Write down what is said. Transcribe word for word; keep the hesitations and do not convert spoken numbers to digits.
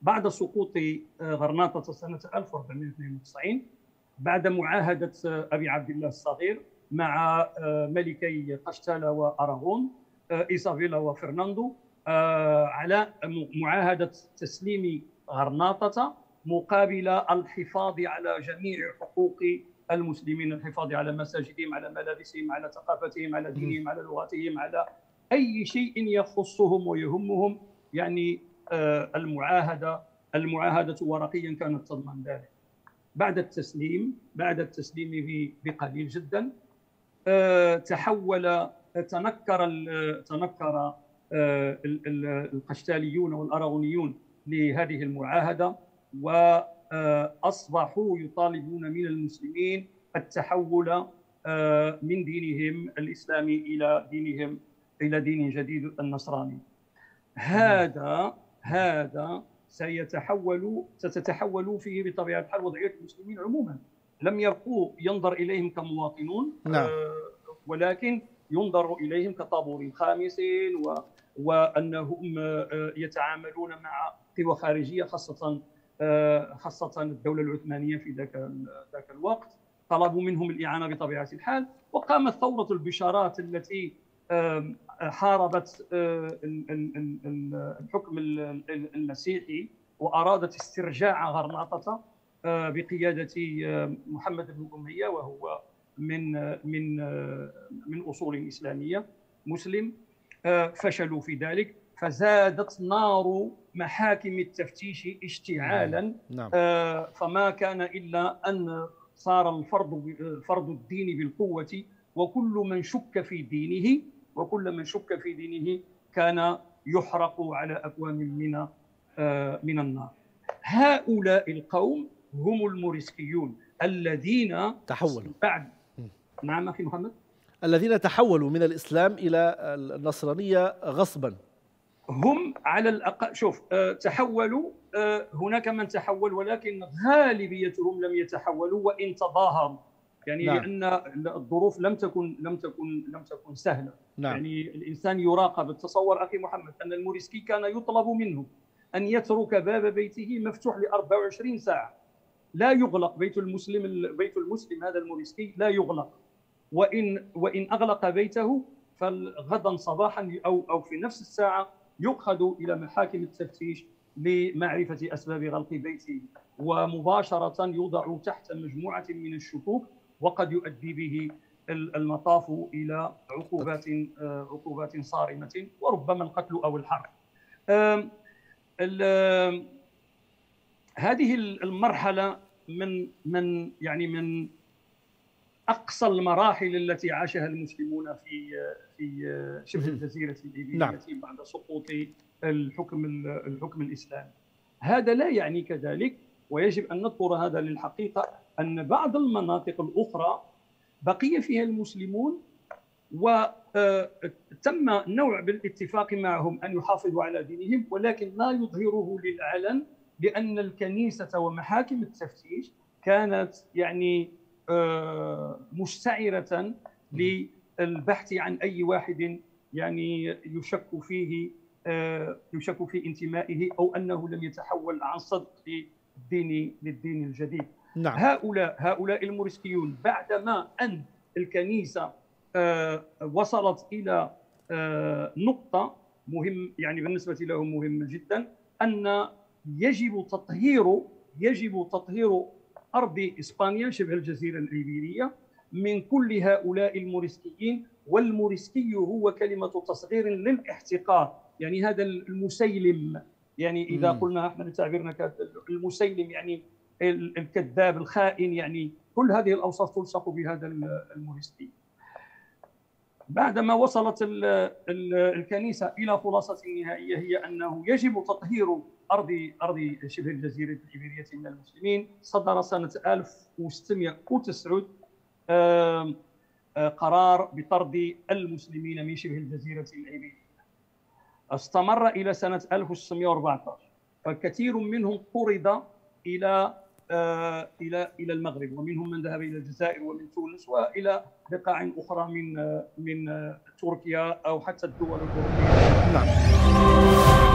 بعد سقوط غرناطة سنة ألف وأربعمائة واثنين وتسعين، بعد معاهدة أبي عبد الله الصغير مع ملكي قشتالة وأراغون إيزابيلا وفرناندو على معاهدة تسليم غرناطة مقابل الحفاظ على جميع حقوق المسلمين، الحفاظ على مساجدهم، على ملابسهم، على ثقافتهم، على دينهم، على لغتهم، على أي شيء يخصهم ويهمهم. يعني المعاهدة المعاهدة ورقيا كانت تضمن ذلك. بعد التسليم بعد التسليم بقليل جدا تحول تنكر تنكر القشتاليون والأراغونيون لهذه المعاهدة، وأصبحوا يطالبون من المسلمين التحول من دينهم الإسلامي إلى دينهم إلى دين جديد النصراني. هذا هذا سيتحول ستتحول فيه بطبيعة الحال وضعية المسلمين عموما. لم يبقوا ينظر إليهم كمواطنون، نعم. ولكن ينظر إليهم كطابور خامس، و وأنهم يتعاملون مع قوى خارجية، خاصة خاصة الدولة العثمانية في ذاك ذاك الوقت. طلبوا منهم الإعانة بطبيعة الحال، وقامت ثورة البشارات التي حاربت الحكم المسيحي وأرادت استرجاع غرناطة بقيادة محمد بن أمية، وهو من من من أصول إسلامية مسلم. فشلوا في ذلك، فزادت نار محاكم التفتيش اشتعالا. نعم. فما كان إلا أن صار الفرض فرض الدين بالقوة، وكل من شك في دينه وكل من شك في دينه كان يحرق على أكوام من من النار. هؤلاء القوم هم الموريسكيون الذين تحولوا بعد. نعم أخي محمد. الذين تحولوا من الإسلام إلى النصرانية غصبا. هم على الأقل شوف تحولوا، هناك من تحول، ولكن غالبيتهم لم يتحولوا وإن تظاهروا. يعني نعم. لأن الظروف لم تكن لم تكن لم تكن سهلة. نعم. يعني الإنسان يراقب. تصور أخي محمد أن الموريسكي كان يطلب منه أن يترك باب بيته مفتوح ل أربع وعشرين ساعة، لا يغلق. بيت المسلم بيت المسلم هذا الموريسكي لا يغلق، وإن وإن أغلق بيته فغدا صباحا أو أو في نفس الساعة يؤخذ إلى محاكم التفتيش لمعرفة أسباب غلق بيته، ومباشرة يوضع تحت مجموعة من الشكوك، وقد يؤدي به المطاف إلى عقوبات عقوبات صارمة، وربما القتل أو الحرق. هذه المرحلة من من يعني من أقصى المراحل التي عاشها المسلمون في في شبه الجزيرة الإيبيرية. نعم. بعد سقوط الحكم الحكم الإسلامي. هذا لا يعني كذلك، ويجب أن نذكر هذا للحقيقة، أن بعض المناطق الأخرى بقي فيها المسلمون، وتم نوع بالاتفاق معهم أن يحافظوا على دينهم، ولكن لا يظهره للعلن، لأن الكنيسة ومحاكم التفتيش كانت يعني مشتعرة للبحث عن أي واحد يعني يشك فيه يشك في انتمائه أو أنه لم يتحول عن صدق للدين للدين الجديد. نعم. هؤلاء هؤلاء الموريسكيون بعدما أن الكنيسة وصلت إلى نقطة مهم يعني بالنسبة لهم مهمة جدا، أن يجب تطهير يجب تطهير أرض إسبانيا شبه الجزيرة الإيبيرية من كل هؤلاء الموريسكيين. والموريسكي هو كلمة تصغير للاحتقار، يعني هذا المسيلم، يعني إذا قلنا احنا بتعبيرنا المسيلم يعني الكذاب الخائن، يعني كل هذه الأوصاف تلصق بهذا الموريسكي. بعدما وصلت الكنيسة إلى خلاصة نهائية، هي أنه يجب تطهير أرض أرض شبه الجزيرة الإيبيرية من المسلمين، صدر سنة ألف وستمائة وتسعة قرار بطرد المسلمين من شبه الجزيرة الإيبيرية. استمر إلى سنة ألف وستمائة وأربعة عشر، فكثير منهم طرد إلى إلى إلى المغرب، ومنهم من ذهب إلى الجزائر ومن تونس وإلى بقاع أخرى من من تركيا أو حتى الدول الأوروبية. نعم.